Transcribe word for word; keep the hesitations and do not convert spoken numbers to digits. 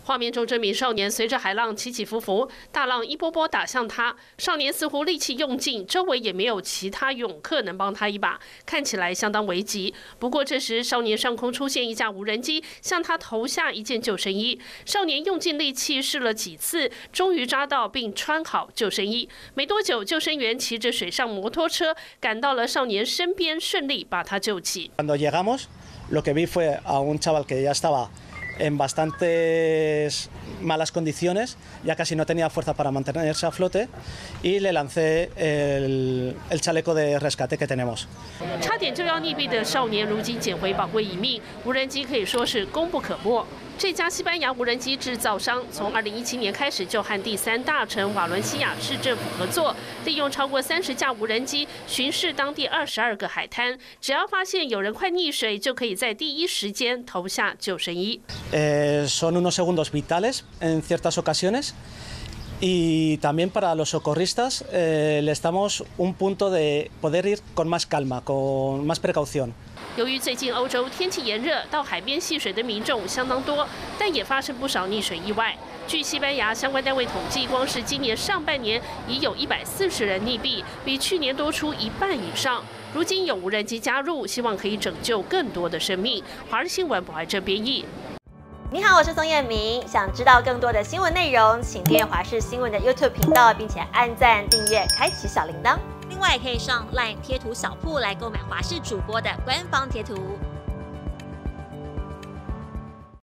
画面中，这名少年随着海浪起起伏伏，大浪一波波打向他。少年似乎力气用尽，周围也没有其他泳客能帮他一把，看起来相当危急。不过这时，少年上空出现一架无人机，向他投下一件救生衣。少年用尽力气试了几次，终于抓到并穿好救生衣。没多久，救生员骑着水上摩托车赶到了少年身边，顺利把他救起。 Cuando llegamos, lo que vi fue a un chaval que ya estaba en bastantes malas condiciones, ya casi no tenía fuerza para mantenerse a flote, y le lancé el, el chaleco de rescate que tenemos. 差点就要溺毙的少年，如今捡回宝贵一命，无人机可以说是功不可没。这家西班牙无人机制造商从二零一七年开始就和第三大城瓦伦西亚市政府合作，利用超过三十架无人机巡视当地二十二个海滩，只要发现有人快溺水，就可以在第一时间投下救生衣。 Eh, son unos segundos vitales en ciertas ocasiones. Y también para los socorristas eh, les damos un punto de poder ir con más calma, con más precaución. 由于最近欧洲天气炎热，到海边戏水的民众相当多，但也发生不少溺水意外。据西班牙相关单位统计，光是今年上半年已有一百四十人溺毙，比去年多出一半以上。如今有无人机加入，希望可以拯救更多的生命。华视新闻卜爱珍编译。 你好，我是宋彦明。想知道更多的新闻内容，请订阅华视新闻的 YouTube 频道，并且按赞、订阅、开启小铃铛。 另外，可以上 LINE 贴图小铺来购买华视主播的官方贴图。